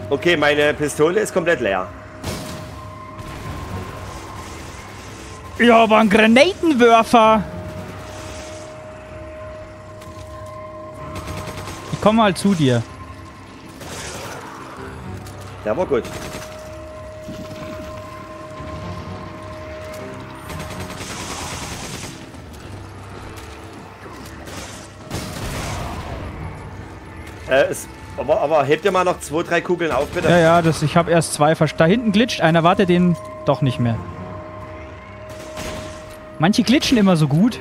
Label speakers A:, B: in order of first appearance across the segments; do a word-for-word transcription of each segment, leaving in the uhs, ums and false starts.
A: Okay, meine Pistole ist komplett leer.
B: Ja, aber ein Granatenwerfer. Ich komme mal zu dir.
A: Der war gut. Äh, es, aber, aber hebt ihr mal noch zwei, drei Kugeln auf, bitte?
B: Ja, ja, das, ich habe erst zwei verstanden. Da hinten glitscht einer, warte den doch nicht mehr. Manche glitschen immer so gut.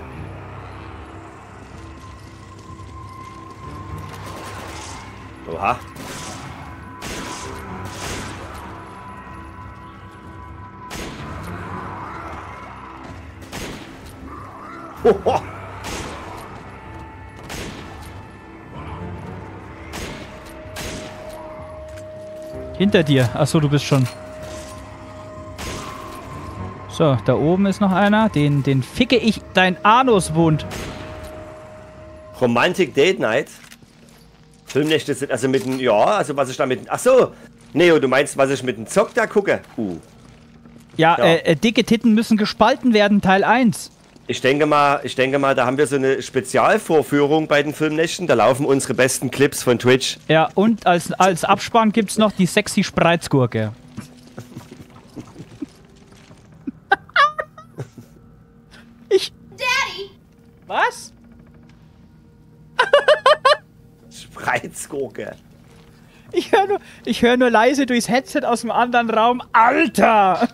A: Oha. Hoho.
B: Hinter dir. Achso, du bist schon. So, da oben ist noch einer. Den, den ficke ich dein Anuswund.
A: Romantic Date Night. Filmnächte sind also mit dem, ja, also was ich da mit, ach so, Neo, du meinst, was ich mit dem Zock da gucke? Uh.
B: Ja,
A: Ja.
B: Äh, äh, dicke Titten müssen gespalten werden, Teil eins.
A: Ich denke mal, ich denke mal, da haben wir so eine Spezialvorführung bei den Filmnächten, da laufen unsere besten Clips von Twitch.
B: Ja, und als, als Abspann gibt's noch die sexy Spreizgurke. ich...
C: Daddy!
B: Was?
A: Spreizgurke.
B: Ich höre nur, ich hör nur leise durchs Headset aus dem anderen Raum. Alter!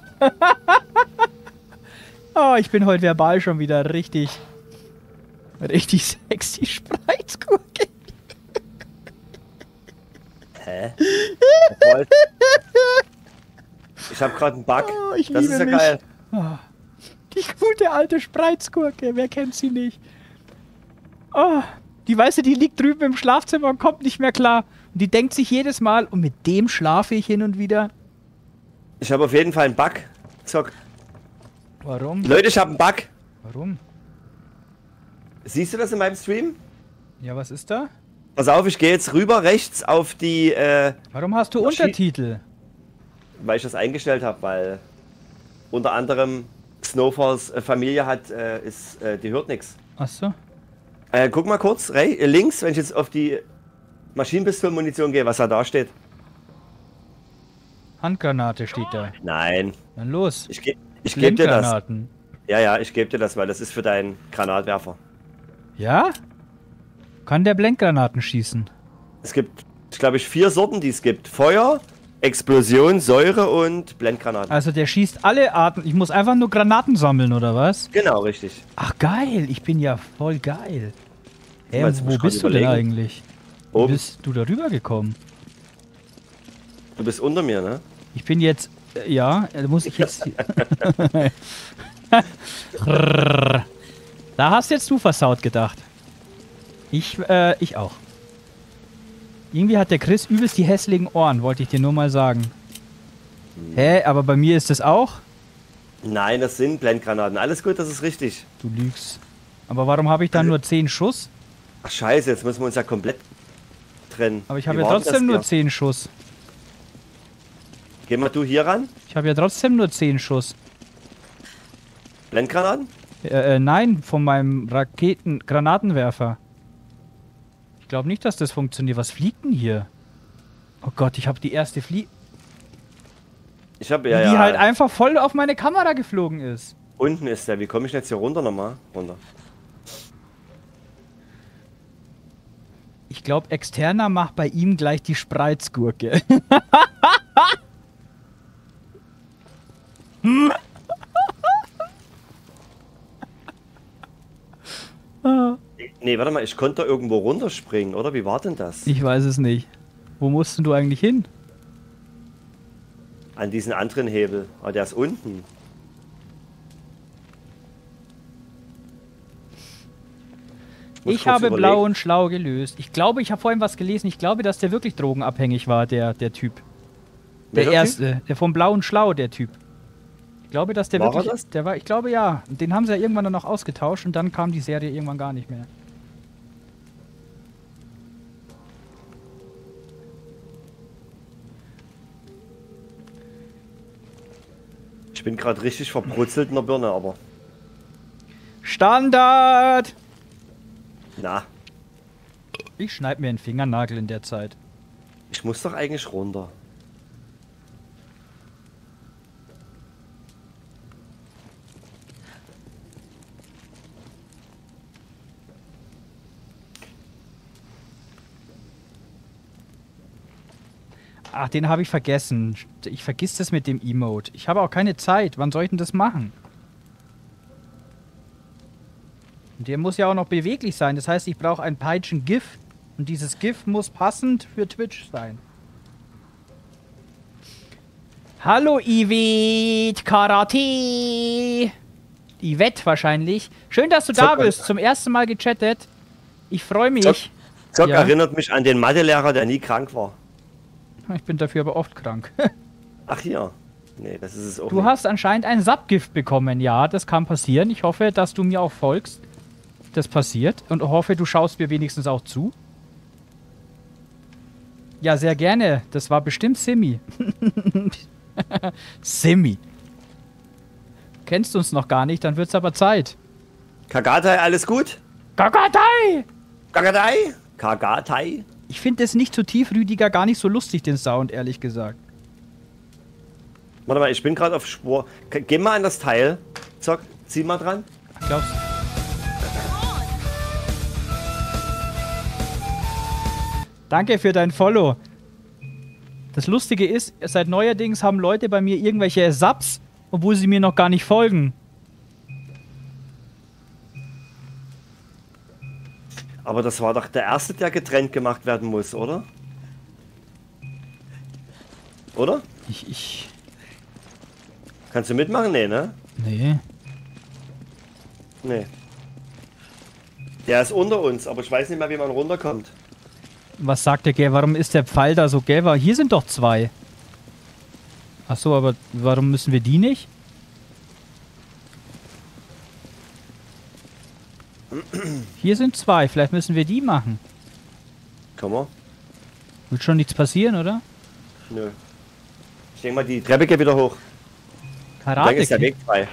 B: Oh, ich bin heute verbal schon wieder richtig... Richtig sexy Spreizgurke.
A: Hä? Ich habe gerade einen Bug.
B: Oh, ich
A: das
B: liebe
A: ist ja
B: mich.
A: geil.
B: Oh, die gute alte Spreizgurke, wer kennt sie nicht? Oh, die weiße, die liegt drüben im Schlafzimmer und kommt nicht mehr klar. Und die denkt sich jedes Mal, und mit dem schlafe ich hin und wieder.
A: Ich habe auf jeden Fall einen Bug. Zock.
B: Warum?
A: Leute, ich habe einen Bug.
B: Warum?
A: Siehst du das in meinem Stream?
B: Ja, was ist da?
A: Pass auf, ich gehe jetzt rüber rechts auf die, äh,
B: Warum hast du
A: Maschi-
B: Untertitel?
A: weil ich das eingestellt habe, weil unter anderem Snowfalls äh, Familie hat, äh, ist, äh, die hört nichts.
B: Achso.
A: Äh, guck mal kurz, rei- äh, links, wenn ich jetzt auf die Maschinenpistolenmunition gehe, was da da steht.
B: Handgranate steht da.
A: Nein,
B: Dann los.
A: ich, ge ich gebe dir das.
B: Blendgranaten.
A: Ja, ja, ich gebe dir das, weil das ist für deinen Granatwerfer.
B: Ja? Kann der Blendgranaten schießen?
A: Es gibt, glaube ich, vier Sorten, die es gibt. Feuer, Explosion, Säure und Blendgranaten.
B: Also der schießt alle Arten. Ich muss einfach nur Granaten sammeln, oder was?
A: Genau, richtig.
B: Ach geil, ich bin ja voll geil. Hä,
A: meinst, du
B: wo
A: musst
B: bist du
A: grad
B: denn
A: überlegen?
B: eigentlich? Wie
A: Oben.
B: bist du da rübergekommen?
A: Du bist unter mir, ne?
B: Ich bin jetzt... Äh, ja, da muss ich jetzt... Da hast jetzt du versaut gedacht. Ich, äh, ich auch. Irgendwie hat der Chris übelst die hässlichen Ohren, wollte ich dir nur mal sagen. Hä, aber bei mir ist das auch?
A: Nein, das sind Blendgranaten. Alles gut, das ist richtig.
B: Du lügst. Aber warum habe ich dann nur zehn Schuss?
A: Ach scheiße, jetzt müssen wir uns ja komplett trennen.
B: Aber ich
A: Wie
B: habe ja
A: war denn
B: trotzdem
A: das
B: nur
A: hier?
B: zehn Schuss.
A: Geh mal du hier ran.
B: Ich habe ja trotzdem nur zehn Schuss.
A: Blendgranaten?
B: Äh, äh, nein, von meinem Raketen-Granatenwerfer. Ich glaube nicht, dass das funktioniert. Was fliegt denn hier? Oh Gott, ich habe die erste Flie...
A: Ich habe ja,
B: die
A: ja.
B: halt einfach voll auf meine Kamera geflogen ist.
A: Unten ist der. Wie komme ich denn jetzt hier runter nochmal? Runter.
B: Ich glaube, Externer macht bei ihm gleich die Spreizgurke.
A: Nee, warte mal, ich konnte da irgendwo runterspringen, oder? Wie war denn das?
B: Ich weiß es nicht. Wo musst denn du eigentlich hin?
A: An diesen anderen Hebel. Aber der ist unten. muss
B: Ich
A: kurz
B: habe
A: überlegen.
B: blau und schlau gelöst. Ich glaube, ich habe vorhin was gelesen. Ich glaube, dass der wirklich drogenabhängig war, der, der Typ. Der
A: Welcher
B: erste. Der vom blau und schlau, der Typ. Ich glaube, dass der
A: War er
B: wirklich...
A: das?
B: Der war, ich glaube, ja. Den haben sie ja irgendwann dann noch ausgetauscht und dann kam die Serie irgendwann gar nicht mehr.
A: Ich bin gerade richtig verbrutzelt in der Birne, aber...
B: Standard!
A: Na,
B: Ich schneide mir einen Fingernagel in der Zeit.
A: ich muss doch eigentlich runter.
B: Ach, den habe ich vergessen. Ich vergiss das mit dem Emote. Ich habe auch keine Zeit. Wann soll ich denn das machen? Und der muss ja auch noch beweglich sein. Das heißt, ich brauche ein Peitschen-GIF. Und dieses GIF muss passend für Twitch sein. Hallo Ivet Karate. Ivet wahrscheinlich. Schön, dass du da
A: Zock,
B: bist. Zum ersten Mal gechattet. Ich freue mich.
A: Zock, Zock
B: Ja.
A: erinnert mich an den Mathelehrer, der nie krank war.
B: Ich bin dafür aber oft krank.
A: Ach hier. Nee, das ist es auch
B: Du
A: nicht.
B: hast anscheinend ein Subgift bekommen. Ja, das kann passieren. Ich hoffe, dass du mir auch folgst. Das passiert. Und hoffe, du schaust mir wenigstens auch zu. Ja, sehr gerne. Das war bestimmt Simi. Simi. Kennst du uns noch gar nicht, dann wird's aber Zeit.
A: Kagatai, alles gut?
B: Kagatai!
A: Kagatai? Kagatai?
B: Ich finde es nicht so tief, Rüdiger, gar nicht so lustig, den Sound, ehrlich gesagt.
A: Warte mal, ich bin gerade auf Spur. K Geh mal an das Teil. Zock, zieh mal dran.
B: Glaubst du? Danke für dein Follow. Das Lustige ist, seit neuerdings haben Leute bei mir irgendwelche Subs, obwohl sie mir noch gar nicht folgen.
A: Aber das war doch der erste, der getrennt gemacht werden muss, oder? Oder?
B: Ich, ich...
A: Kannst du mitmachen? Nee, ne?
B: Nee.
A: Nee. Der ist unter uns, aber ich weiß nicht mehr, wie man runterkommt.
B: Was sagt der Gell? Warum ist der Pfeil da so gelb? Hier sind doch zwei. Ach so, aber warum müssen wir die nicht? Hier sind zwei. Vielleicht müssen wir die machen.
A: Komm mal.
B: Wird schon nichts passieren, oder?
A: Nö. Ich denke mal, die Treppe geht wieder hoch. Dann
B: Karate.
A: ist der Weg frei.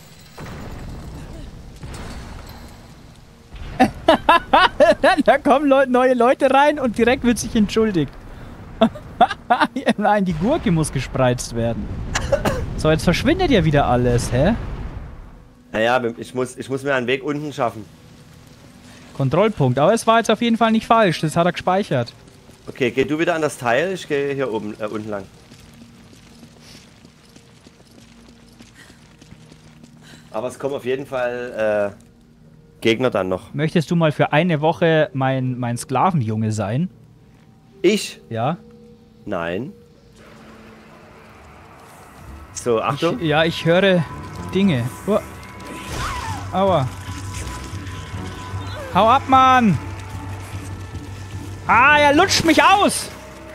B: Da kommen Leu neue Leute rein und direkt wird sich entschuldigt. Nein, die Gurke muss gespreizt werden. So, jetzt verschwindet ja wieder alles, hä?
A: Naja, ich muss, ich muss mir einen Weg unten schaffen.
B: Kontrollpunkt. Aber es war jetzt auf jeden Fall nicht falsch. Das hat er gespeichert.
A: Okay, geh du wieder an das Teil, ich gehe hier oben, äh, unten lang. Aber es kommen auf jeden Fall äh, Gegner dann noch.
B: Möchtest du mal für eine Woche mein, mein Sklavenjunge sein?
A: Ich?
B: Ja?
A: Nein. So, Achtung.
B: Ich, ja, ich höre Dinge. Oh. Aua. Hau ab, Mann! Ah, er lutscht mich aus!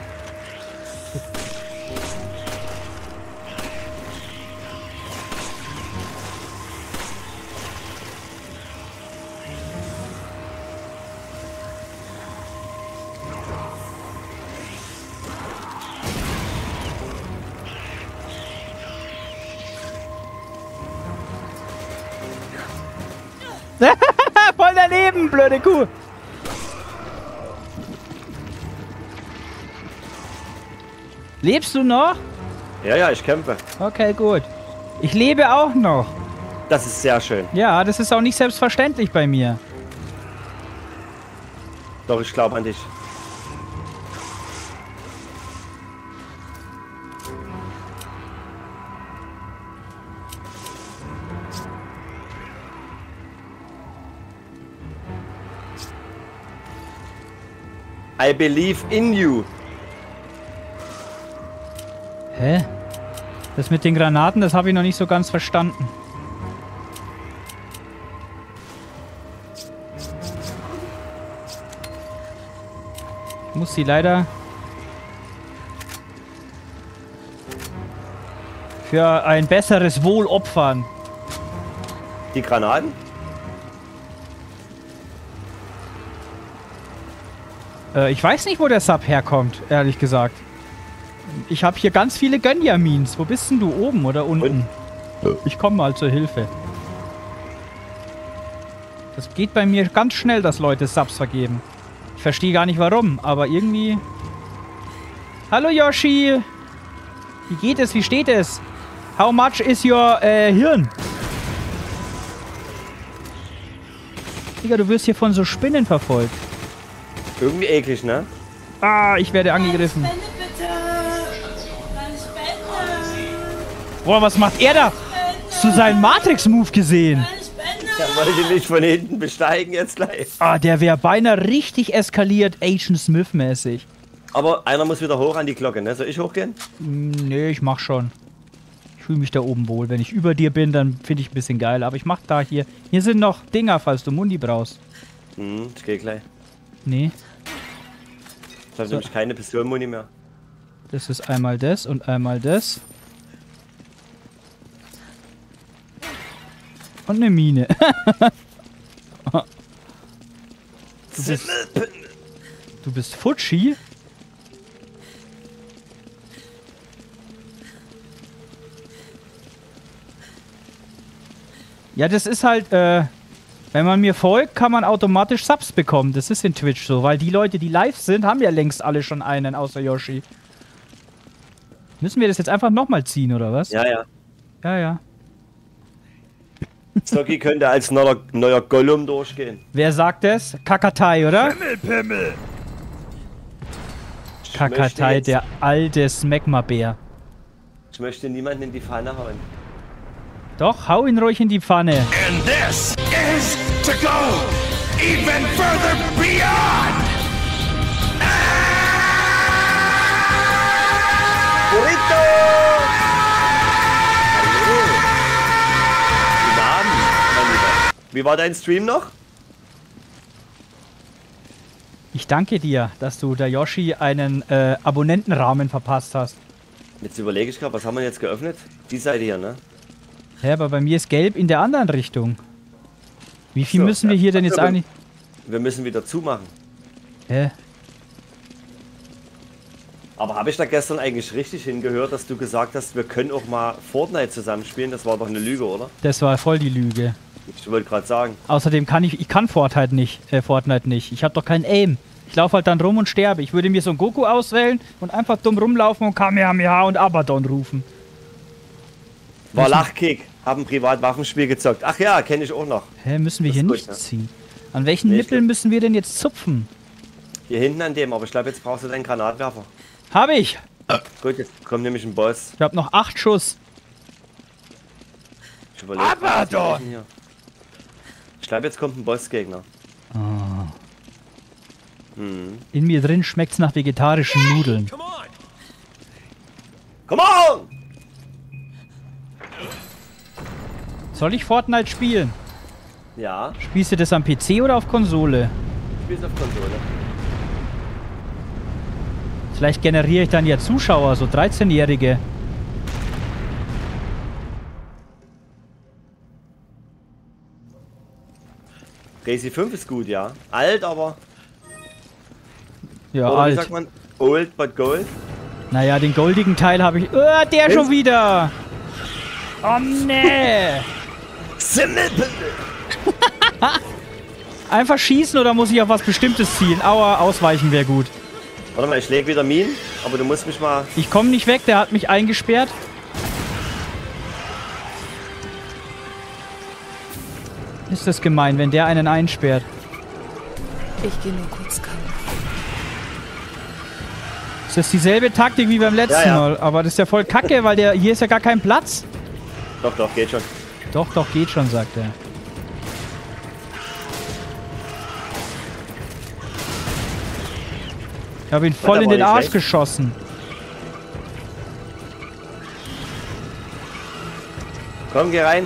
B: Voll daneben, blöde Kuh! Lebst du noch?
A: Ja, ja, ich kämpfe.
B: Okay, gut. Ich lebe auch noch.
A: Das ist sehr schön.
B: Ja, das ist auch nicht selbstverständlich bei mir.
A: Doch, ich glaube an dich. I believe in you.
B: Hä? Das mit den Granaten, das habe ich noch nicht so ganz verstanden. Ich muss sie leider für ein besseres Wohl opfern.
A: Die Granaten?
B: Äh, ich weiß nicht, wo der Sub herkommt, ehrlich gesagt. Ich habe hier ganz viele Gönjamin. Wo bist denn du? Oben oder unten?
A: Und?
B: Ich komme mal zur Hilfe. Das geht bei mir ganz schnell, dass Leute Subs vergeben. Ich verstehe gar nicht warum, aber irgendwie... Hallo Yoshi! Wie geht es? Wie steht es? How much is your äh, Hirn? Digga, du wirst hier von so Spinnen verfolgt.
A: Irgendwie eklig, ne?
B: Ah, ich werde angegriffen. Boah, was macht er da? Hast du seinen Matrix-Move gesehen?
A: Ja, wollte nicht von hinten besteigen jetzt gleich.
B: Ah, der wäre beinahe richtig eskaliert, Agent Smith-mäßig.
A: Aber einer muss wieder hoch an die Glocke, ne? Soll ich hochgehen?
B: Mm, nee, ich mach schon. Ich fühle mich da oben wohl. Wenn ich über dir bin, dann finde ich ein bisschen geil. Aber ich mach da hier... Hier sind noch Dinger, falls du Mundi brauchst.
A: Hm, ich geh gleich.
B: Nee.
A: Ich habe
B: So.
A: nämlich keine Pistolenmuni mehr.
B: Das ist einmal das und einmal das. Und eine Mine. du, bist, du bist Futschi? Ja, das ist halt, äh, wenn man mir folgt, kann man automatisch Subs bekommen. Das ist in Twitch so, weil die Leute, die live sind, haben ja längst alle schon einen, außer Yoshi. Müssen wir das jetzt einfach nochmal ziehen, oder was?
A: Ja, ja.
B: Ja, ja.
A: Snocky könnte als neuer, neuer Gollum durchgehen.
B: Wer sagt das? Kakatai, oder?
C: Pimmel, Pimmel.
A: Ich
B: Kakatai,
A: möchte
B: der
A: jetzt-
B: alte Smegma-Bär.
A: Ich möchte niemanden in die Pfanne hauen.
B: Doch, hau ihn ruhig in die Pfanne.
C: And this is to go even further beyond.
A: Burrito! Hallo! Guten Abend, mein Lieber. Wie war dein Stream noch?
B: Ich danke dir, dass du der Yoshi einen äh, Abonnentenrahmen verpasst hast.
A: Jetzt überlege ich gerade, was haben wir jetzt geöffnet? Die Seite hier, ne?
B: Ja, aber bei mir ist gelb in der anderen Richtung. Wie viel
A: So,
B: müssen wir
A: ja.
B: hier denn jetzt
A: Aber-
B: eigentlich...
A: Wir müssen wieder zumachen.
B: Hä?
A: Aber habe ich da gestern eigentlich richtig hingehört, dass du gesagt hast, wir können auch mal Fortnite zusammenspielen? Das war doch eine Lüge, oder?
B: Das war voll die Lüge.
A: Ich wollte gerade sagen.
B: Außerdem kann ich... Ich kann Fortnite nicht. Äh, Fortnite nicht. Ich habe doch kein Aim. Ich laufe halt dann rum und sterbe. Ich würde mir so einen Goku auswählen und einfach dumm rumlaufen und Kamehameha und Abaddon rufen.
A: War Lachkick. Haben ein Privatwaffenspiel gezockt. Ach ja, kenne ich auch noch.
B: Hä, müssen wir
A: Das
B: hier
A: ist gut,
B: nicht
A: ne?
B: ziehen? An welchen
A: Nee, ich
B: Nippeln
A: glaub-
B: müssen wir denn jetzt zupfen?
A: Hier hinten an dem, aber ich glaube, jetzt brauchst du deinen Granatwerfer.
B: Hab ich!
A: Gut, jetzt kommt nämlich ein Boss.
B: Ich hab noch acht Schuss.
A: Ich überlege.
C: Abaddon!
A: Ich glaube, jetzt kommt ein Bossgegner.
B: Ah.
A: Hm.
B: In mir drin schmeckt's nach vegetarischen Nudeln.
C: Come on.
A: Come on!
B: Soll ich Fortnite spielen?
A: Ja,
B: Spielst du das am P C oder auf Konsole?
A: ich spiel's auf Konsole.
B: Vielleicht generiere ich dann ja Zuschauer, so dreizehnjährige.
A: Resi fünf ist gut, ja. Alt, aber.
B: Ja,
A: Oder wie
B: alt.
A: sagt man? Old but gold.
B: Naja, den goldigen Teil habe ich... Oh, der schon wieder! Oh, nee! Einfach schießen oder muss ich auf was Bestimmtes zielen? Aua, ausweichen wäre gut.
A: Warte mal, ich lege wieder Minen, aber du musst mich mal.
B: Ich komme nicht weg, der hat mich eingesperrt. Ist das gemein, wenn der einen einsperrt?
D: Ich gehe nur kurz kacken.
B: Ist das dieselbe Taktik wie beim letzten
A: Ja, ja.
B: Mal? Aber das ist ja voll kacke, weil der hier ist ja gar kein Platz.
A: Doch, doch, geht schon.
B: Doch, doch, geht schon, sagt er. Ich habe ihn voll
A: der
B: in
A: war
B: den
A: nicht
B: Arsch
A: schlecht.
B: geschossen.
A: Komm, geh rein.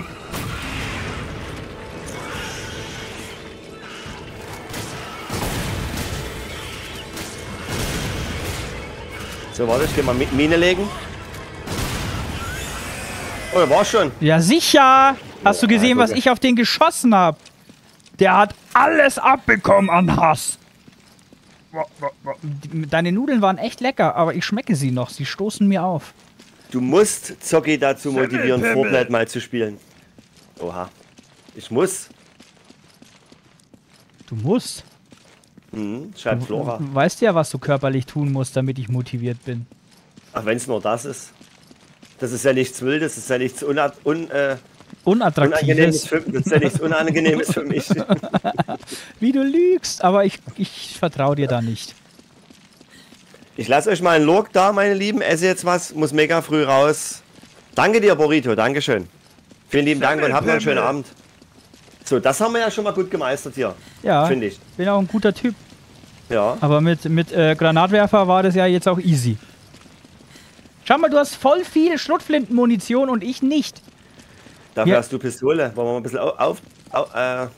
A: So, warte, ich geh mal Mi- Mine legen. Oh, der war schon.
B: Ja, sicher! Hast du gesehen,
A: Ja,
B: was
A: guck.
B: ich auf den geschossen habe? Der hat alles abbekommen an Hass. Die- Deine Nudeln waren echt lecker, aber ich schmecke sie noch. Sie stoßen mir auf.
A: Du musst Zocki dazu motivieren, Fortnite mal zu spielen. Oha. Ich muss.
B: Du musst.
A: Mhm, schreibt Flora.
B: Du weißt ja, was du körperlich tun musst, damit ich motiviert bin.
A: Ach, wenn es nur das ist. Das ist ja nichts Wildes, das ist ja nichts Unat un äh,
B: Unattraktives.
A: Unangenehmes für, das ist ja nichts Unangenehmes für mich.
B: Wie du lügst, aber ich, ich vertraue dir da nicht.
A: Ich lasse euch mal einen Lurk da, meine Lieben. Esse jetzt was, muss mega früh raus. Danke dir, Burrito, Dankeschön. Vielen lieben Dank und habt noch einen schönen Abend. So, das haben wir ja schon mal gut gemeistert hier.
B: Ja,
A: finde ich.
B: Bin auch ein guter Typ.
A: Ja.
B: Aber mit, mit äh, Granatwerfer war das ja jetzt auch easy. Schau mal, du hast voll viel Schrotflintenmunition und ich nicht.
A: Dafür
B: Ja.
A: hast du Pistole. Wollen wir mal ein bisschen auf... auf, auf äh.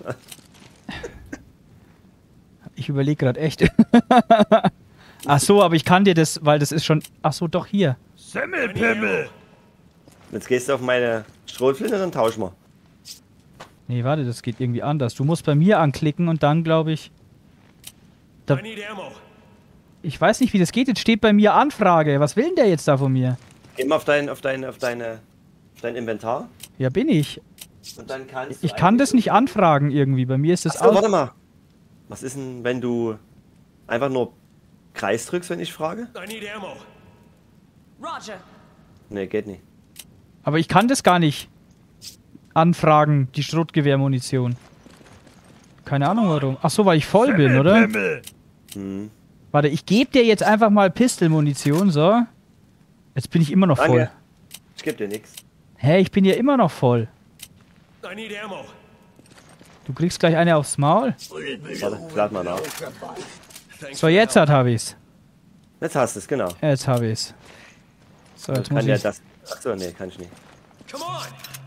B: Ich überlege gerade echt. Ach so, aber ich kann dir das, weil das ist schon... Ach so, doch hier.
C: Semmelpimmel!
A: Jetzt gehst du auf meine Schrotflinte und dann tauschen wir.
B: Nee, warte, das geht irgendwie anders. Du musst bei mir anklicken und dann, glaube ich... Da,
C: I need ammo.
B: ich weiß nicht, wie das geht. Jetzt steht bei mir Anfrage. Was will denn der jetzt da von mir?
A: Geh mal auf dein, auf dein, auf deine, auf dein Inventar.
B: Ja, bin ich.
A: Und dann kannst
B: Ich
A: du
B: kann
A: eigentlich
B: das nicht anfragen irgendwie. Bei mir ist das
A: so... Achso,
B: aus.
A: warte mal. Was ist denn, wenn du einfach nur Kreis drückst, wenn ich frage?
C: I need ammo.
D: Roger.
A: Nee, geht nicht.
B: Aber ich kann das gar nicht anfragen, die Schrotgewehrmunition. Keine Ahnung warum. Ach so, weil ich voll bin, oder?
C: Semmelpimmel!
A: Hm.
B: Warte, ich gebe dir jetzt einfach mal Pistolmunition, so. Jetzt bin ich immer noch voll.
A: Danke. Ich geb dir nichts.
B: Hä, ich bin ja immer noch voll.
C: I need ammo.
B: Du kriegst gleich eine aufs Maul.
A: Warte, ich lad mal nach.
B: So, jetzt hat hab ich's.
A: Jetzt hast du es, genau.
B: Jetzt hab ich's. So, jetzt muss
A: Kann ja
B: ich...
A: das... Achso, nee, kann ich nicht.
C: Come on!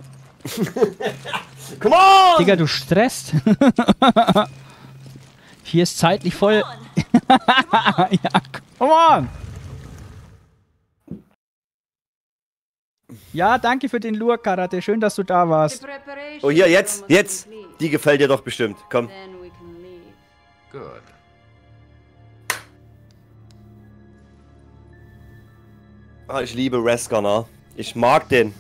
A: Come on!
B: Digga, du stresst. Hier ist zeitlich voll... ja, come on! Ja, danke für den Lure, Karate. Schön, dass du da warst.
A: Oh, hier, jetzt, jetzt! Die gefällt dir doch bestimmt. Komm.
E: Good.
A: Ah, ich liebe Resgunner. Ich mag den.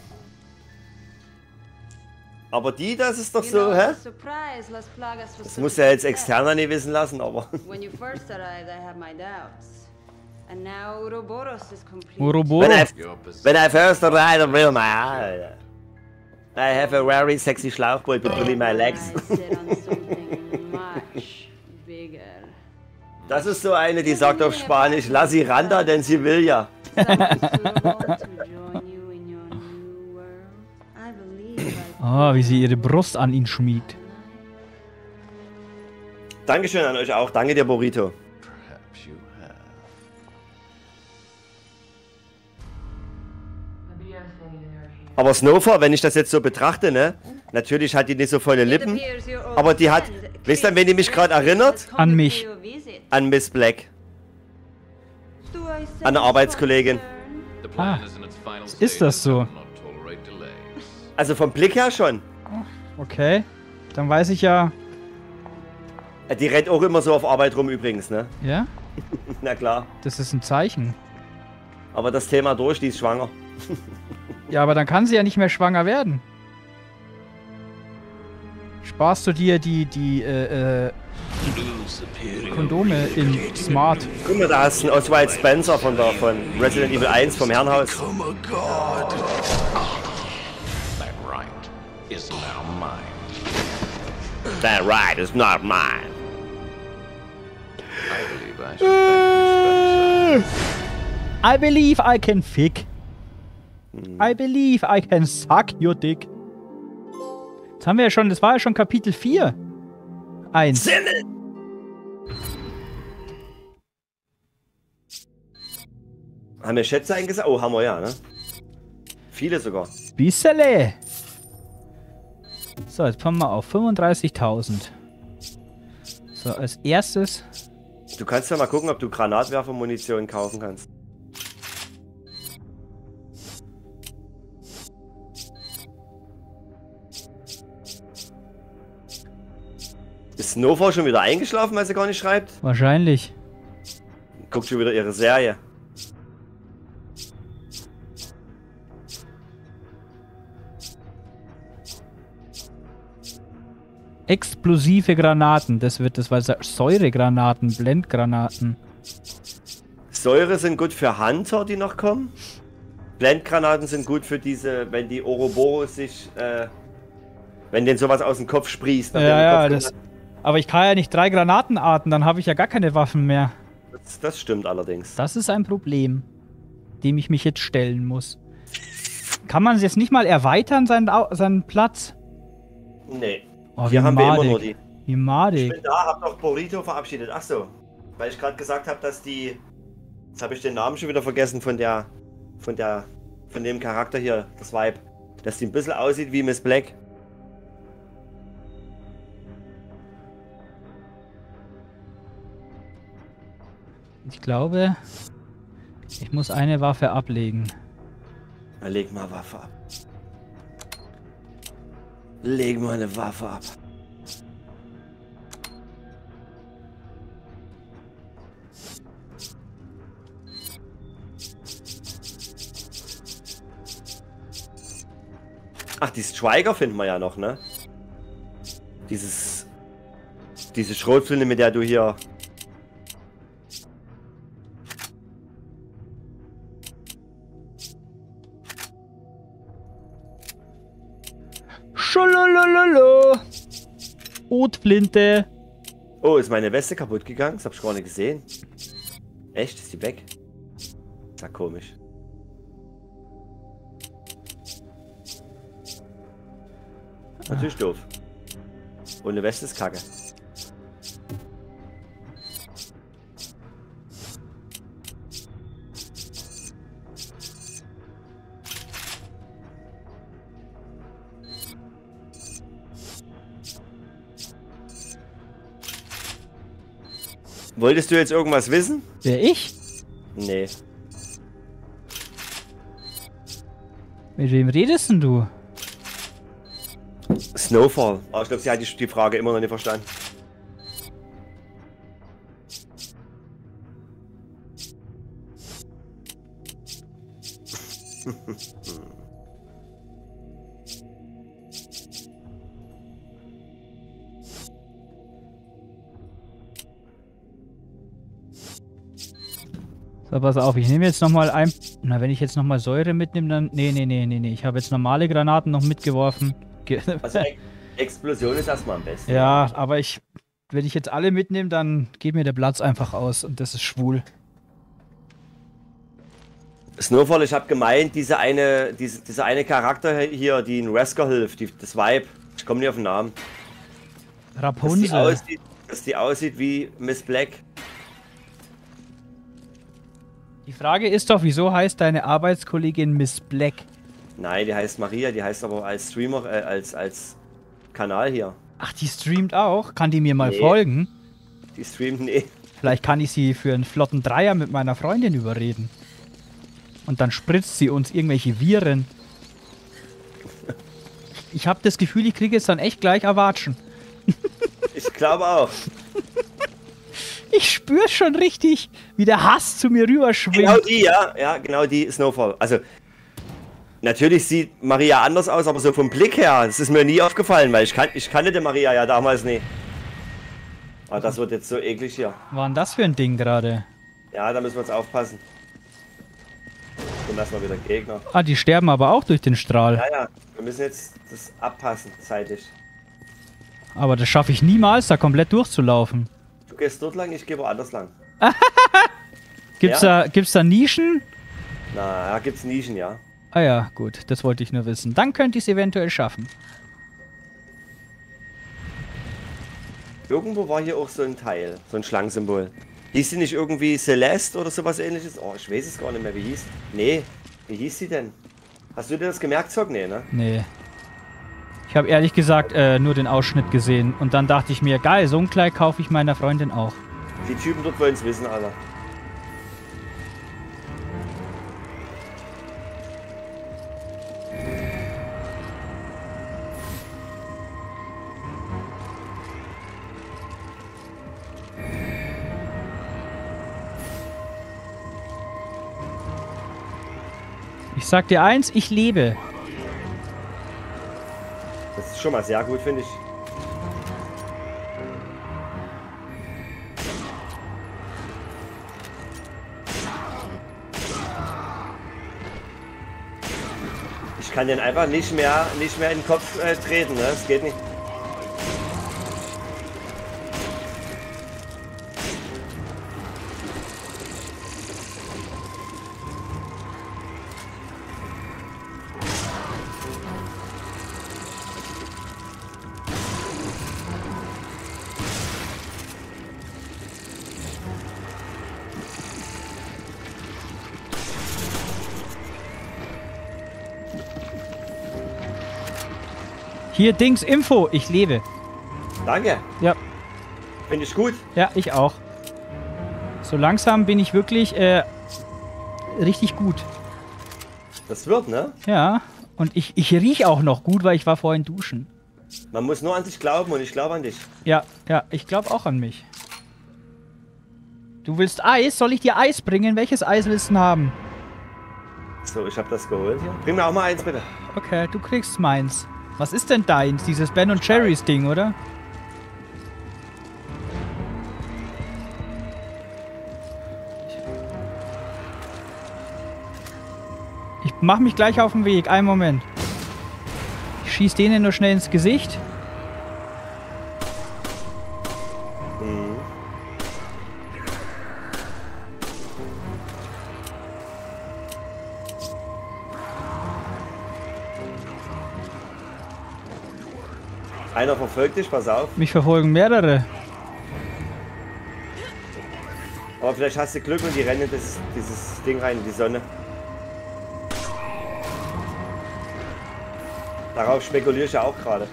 A: Aber die, das ist doch so, hä? Das muss ja jetzt externer nicht wissen lassen, aber...
F: When you first arrived, I had my doubts. And now Ouroboros is complete.
B: Ouroboros.
A: When I, when I first arrived, I real my eye. I have a very sexy Schlauchboot between my legs.
F: I sit on something much bigger.
A: Das ist so eine, die sagt auf Spanisch, lass sie randa, denn sie will ja.
F: Someone suitable to join you in your new world. I believe I
B: Ah, wie sie ihre Brust an ihn schmiegt.
A: Dankeschön an euch auch. Danke dir, Burrito.
E: Perhaps you have.
A: Aber Snowfall, wenn ich das jetzt so betrachte, ne? Natürlich hat die nicht so volle Lippen. Aber die hat... Wisst ihr, wen die mich gerade erinnert?
B: An mich.
A: An Miss Black. An eine Arbeitskollegin.
E: The plan
B: Ah,
E: is in its final
B: ist das
E: stages
B: so?
E: and will not tolerate delays.
A: Also vom Blick her schon.
B: Okay. Dann weiß ich ja...
A: Die rennt auch immer so auf Arbeit rum übrigens, ne?
B: Ja?
A: Na klar.
B: Das ist ein Zeichen.
A: Aber das Thema durch, die ist schwanger.
B: Ja, aber dann kann sie ja nicht mehr schwanger werden. Sparst du dir die, die, äh, äh, Kondome in Smart.
A: Guck mal, da hast du einen Oswald Spencer von, der, von Resident Evil eins vom Herrenhaus.
C: Come a god.
E: That right is now mine.
A: That right is not mine.
E: I believe I should thank you, Spencer.
B: I believe I can fick. I believe I can suck your dick. Das haben wir ja schon, das war ja schon Kapitel vier. Eins.
A: Simmel! Haben wir Schätze eingesagt? Oh, haben wir ja, ne? Viele sogar.
B: Bissele. So, jetzt kommen wir auf fünfunddreißigtausend. So, als erstes.
A: Du kannst ja mal gucken, ob du Granatwerfermunition kaufen kannst. Ist Snowfall schon wieder eingeschlafen, weil sie gar nicht schreibt?
B: Wahrscheinlich.
A: Guckt schon wieder ihre Serie.
B: Explosive Granaten, das wird das, weil Säuregranaten, Blendgranaten.
A: Säure sind gut für Hunter, die noch kommen. Blendgranaten sind gut für diese, wenn die Ouroboros sich, äh, wenn denen sowas aus dem Kopf sprießt.
B: Ja, ja, das, aber ich kann ja nicht drei Granatenarten, dann habe ich ja gar keine Waffen mehr.
A: Das, das stimmt allerdings.
B: Das ist ein Problem, dem ich mich jetzt stellen muss. Kann man es jetzt nicht mal erweitern, seinen, Au- seinen Platz?
A: Nee.
B: Oh,
A: Hier
B: wie
A: haben wir immer
B: madig.
A: nur die.
B: Wie
A: Ich
B: madig.
A: bin da, hab noch Burrito verabschiedet. Ach so. Weil ich gerade gesagt habe, dass die. Jetzt habe ich den Namen schon wieder vergessen von der. Von der. Von dem Charakter hier, das Vibe. Dass die ein bisschen aussieht wie Miss Black.
B: Ich glaube, ich muss eine Waffe ablegen.
A: Na, leg mal Waffe ab. Leg mal eine Waffe ab. Ach, die Striker finden wir ja noch, ne? Dieses... Diese Schrotflinte, mit der du hier...
B: Schololololo. Rotflinte.
A: Oh, ist meine Weste kaputt gegangen? Das hab ich gar nicht gesehen. Echt? Ist die weg? Ist ja komisch. Natürlich doof. Und eine Weste ist kacke. Wolltest du jetzt irgendwas wissen?
B: Wer, ich?
A: Nee.
B: Mit wem redest denn du?
A: Snowfall. Aber ich glaube, sie hat die, die Frage immer noch nicht verstanden.
B: So, pass auf, ich nehme jetzt nochmal ein... Na, wenn ich jetzt nochmal Säure mitnehme, dann... Nee, nee, nee, nee, nee. Ich habe jetzt normale Granaten noch mitgeworfen. Ge
A: Also Ex Explosion ist erstmal am besten.
B: ja, aber ich... Wenn ich jetzt alle mitnehme, dann geht mir der Platz einfach aus. Und das ist schwul.
A: Snowfall, ich habe gemeint, diese eine, diese, dieser eine Charakter hier, die in Wesker hilft, die, das Vibe, ich komme nicht auf den Namen. Dass die,
B: Rapunzel.
A: aussieht, dass die aussieht wie Miss Black.
B: Die Frage ist doch, wieso heißt deine Arbeitskollegin Miss Black?
A: Nein, die heißt Maria, die heißt aber als Streamer, äh, als, als Kanal hier.
B: Ach, die streamt auch? Kann die mir mal
A: Nee.
B: folgen?
A: Die streamt, nee.
B: Vielleicht kann ich sie für einen flotten Dreier mit meiner Freundin überreden. Und dann spritzt sie uns irgendwelche Viren. Ich habe das Gefühl, ich kriege jetzt dann echt gleich Erwatschen.
A: Ich glaube auch.
B: Ich spüre schon richtig, wie der Hass zu mir rüberschwingt.
A: Genau die, ja, ja, genau die Snowfall. Also, natürlich sieht Maria anders aus, aber so vom Blick her, das ist mir nie aufgefallen, weil ich, kan ich kannte die Maria ja damals nicht. Aber das wird jetzt so eklig hier.
B: Was war denn das für ein Ding gerade?
A: Ja, da müssen wir jetzt aufpassen. Und lassen wir wieder Gegner.
B: Ah, die sterben aber auch durch den Strahl.
A: Ja, ja, wir müssen jetzt das abpassen, zeitig.
B: Aber das schaffe ich niemals, da komplett durchzulaufen.
A: Du gehst dort lang, ich gehe woanders lang.
B: Gibt's,
A: Ja.
B: da, gibt's da Nischen?
A: Na, da gibt's Nischen, ja.
B: Ah ja, gut, das wollte ich nur wissen. Dann könnte ich es eventuell schaffen.
A: Irgendwo war hier auch so ein Teil, so ein Schlangensymbol. Hieß sie nicht irgendwie Celeste oder sowas ähnliches? Oh, ich weiß es gar nicht mehr, wie hieß. Nee, wie hieß sie denn? Hast du dir das gemerkt, Zock? Nee, ne?
B: Nee. Ich habe ehrlich gesagt äh, nur den Ausschnitt gesehen. Und dann dachte ich mir, geil, so ein Kleid kaufe ich meiner Freundin auch.
A: Die Typen dort wollen es wissen, Alter.
B: Ich sag dir eins, ich lebe.
A: Das ist schon mal sehr gut, finde ich. Ich kann den einfach nicht mehr, nicht mehr in den Kopf äh, treten, ne? Das geht nicht.
B: Hier, Dings, Info. Ich lebe.
A: Danke.
B: Ja.
A: Finde ich gut.
B: Ja, ich auch. So langsam bin ich wirklich äh, richtig gut.
A: Das wird, ne?
B: Ja. Und ich, ich rieche auch noch gut, weil ich war vorhin duschen.
A: Man muss nur an sich glauben und ich glaube an dich.
B: Ja, ja, ich glaube auch an mich. Du willst Eis? Soll ich dir Eis bringen? Welches Eis willst du denn haben?
A: So, ich habe das geholt hier. Bring mir auch mal eins, bitte.
B: Okay, du kriegst meins. Was ist denn deins? Dieses Ben und Jerry's Ding, oder? Ich mach mich gleich auf den Weg. Einen Moment. Ich schieß denen nur schnell ins Gesicht.
A: Mhm. Einer verfolgt dich, pass auf.
B: Mich verfolgen mehrere.
A: Aber vielleicht hast du Glück und die rennen das, dieses Ding rein in die Sonne. Darauf spekuliere ich ja auch gerade.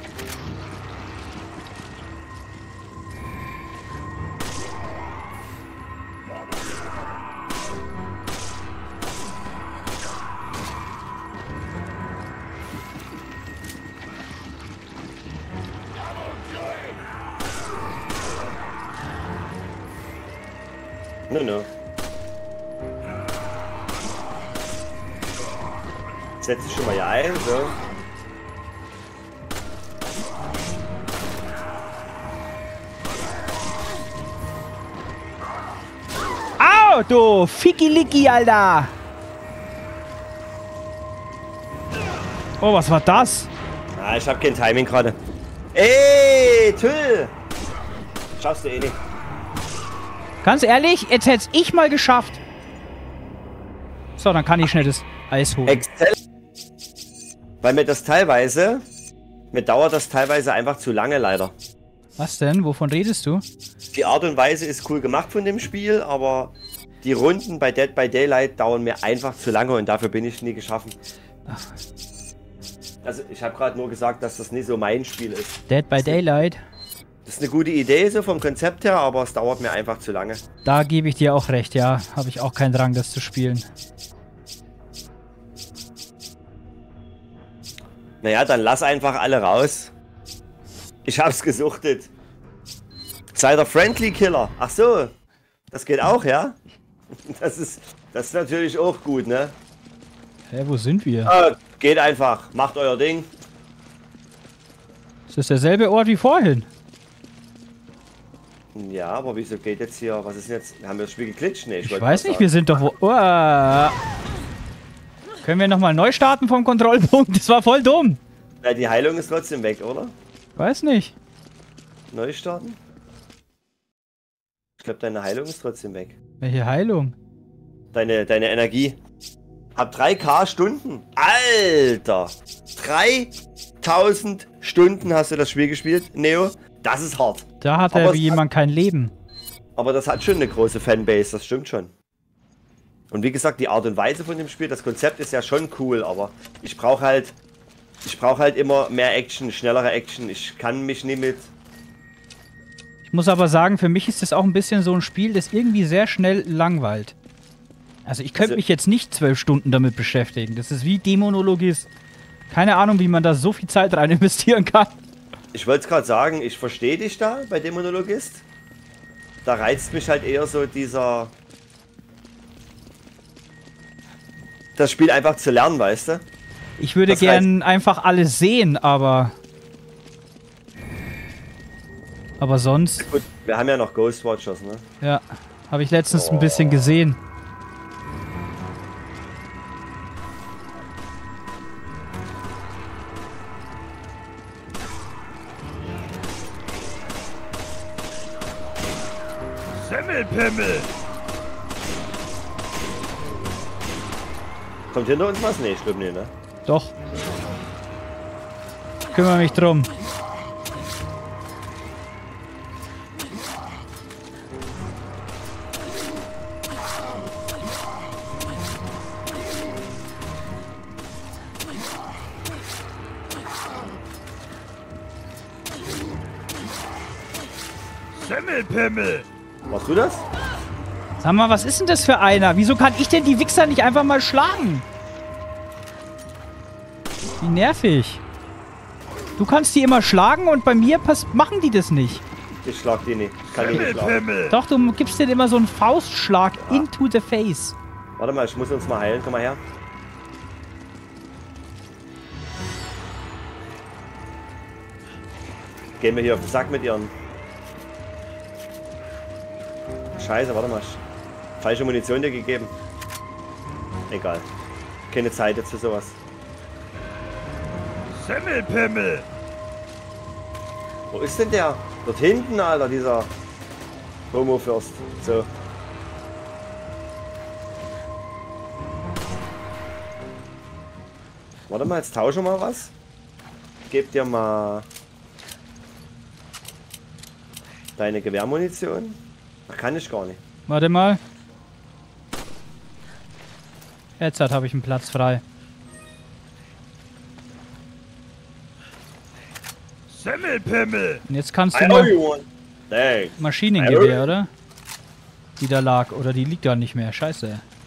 A: No, no. Setz dich schon mal hier ein, so.
B: Au, du Ficky-Licky, Alter! Oh, was war das?
A: Ah, ich hab kein Timing gerade. Ey, Tüll! Schaffst du eh nicht.
B: Ganz ehrlich, jetzt hätte ich mal geschafft. So, dann kann ich schnell das Eis holen.
A: Excel. Weil mir das teilweise, mir dauert das teilweise einfach zu lange leider.
B: Was denn? Wovon redest du?
A: Die Art und Weise ist cool gemacht von dem Spiel, aber die Runden bei Dead by Daylight dauern mir einfach zu lange und dafür bin ich nie geschaffen.
B: Ach.
A: Also ich habe gerade nur gesagt, dass das nicht so mein Spiel ist.
B: Dead by Daylight.
A: Das ist eine gute Idee so vom Konzept her, aber es dauert mir einfach zu lange.
B: Da gebe ich dir auch recht, ja. Habe ich auch keinen Drang, das zu spielen.
A: Naja, dann lass einfach alle raus. Ich hab's gesuchtet. Sei der Friendly Killer. Ach so, das geht auch, ja? Das ist, das ist natürlich auch gut, ne?
B: Hä, wo sind wir?
A: Ah, geht einfach, macht euer Ding.
B: Ist das derselbe Ort wie vorhin?
A: Ja, aber wieso geht jetzt hier, was ist denn jetzt, haben wir das Spiel geglitscht? Nee,
B: Ich
A: wollte
B: weiß
A: was
B: nicht, wir
A: sagen.
B: sind doch wo... Oh. Können wir nochmal neu starten vom Kontrollpunkt? Das war voll dumm.
A: Ja, die Heilung ist trotzdem weg, oder?
B: Weiß nicht.
A: Neu starten? Ich glaube, deine Heilung ist trotzdem weg.
B: Welche Heilung?
A: Deine, deine Energie. Hab drei K Stunden. Alter! dreitausend Stunden hast du das Spiel gespielt, Neo. Das ist hart.
B: Da hat
A: Aber
B: er
A: es
B: wie jemand kein Leben.
A: Aber das hat schon eine große Fanbase, das stimmt schon. Und wie gesagt, die Art und Weise von dem Spiel, das Konzept ist ja schon cool, aber ich brauche halt, ich brauche halt immer mehr Action, schnellere Action. Ich kann mich nicht mit...
B: Ich muss aber sagen, für mich ist das auch ein bisschen so ein Spiel, das irgendwie sehr schnell langweilt. Also ich könnte
A: Also-
B: mich jetzt nicht zwölf Stunden damit beschäftigen. Das ist wie Dämonologist. Keine Ahnung, wie man da so viel Zeit rein investieren kann.
A: Ich wollte es gerade sagen, ich verstehe dich da bei Dämonologist. Da reizt mich halt eher so dieser... Das Spiel einfach zu lernen, weißt du?
B: Ich würde
A: Das
B: gern einfach alles sehen, aber... Aber sonst...
A: Gut, wir haben ja noch Ghost Watchers, ne?
B: Ja, habe ich letztens ein bisschen gesehen.
C: Semmelpimmel!
A: Kommt hinter uns was? Nee, stimmt nicht, ne?
B: Doch. Ich kümmere mich drum.
C: Semmelpimmel!
A: Machst du das?
B: Sag mal, was ist denn das für einer? Wieso kann ich denn die Wichser nicht einfach mal schlagen? Wie nervig. Du kannst die immer schlagen und bei mir pass machen die das nicht.
A: Ich schlag die nicht. Kann die nicht schlagen.
C: Semmelpimmel!
B: Doch, du gibst denen immer so einen Faustschlag into the face.
A: Warte mal, ich muss uns mal heilen. Komm mal her. Gehen wir hier auf den Sack mit ihren... Scheiße, warte mal. Falsche Munition dir gegeben. Egal. Keine Zeit jetzt für sowas.
C: Semmelpimmel!
A: Wo ist denn der? Dort hinten, Alter, dieser Homo-Fürst. So. Warte mal, jetzt tausche mal was. Geb dir mal deine Gewehrmunition. Ach, kann ich gar nicht.
B: Warte mal. Jetzt habe ich einen Platz frei.
C: Semmelpimmel!
B: Und jetzt kannst
A: I
B: du
A: owe
B: mal
A: you one. Hey.
B: Maschinengewehr, oder? Die da lag. Oder die liegt da nicht mehr. Scheiße.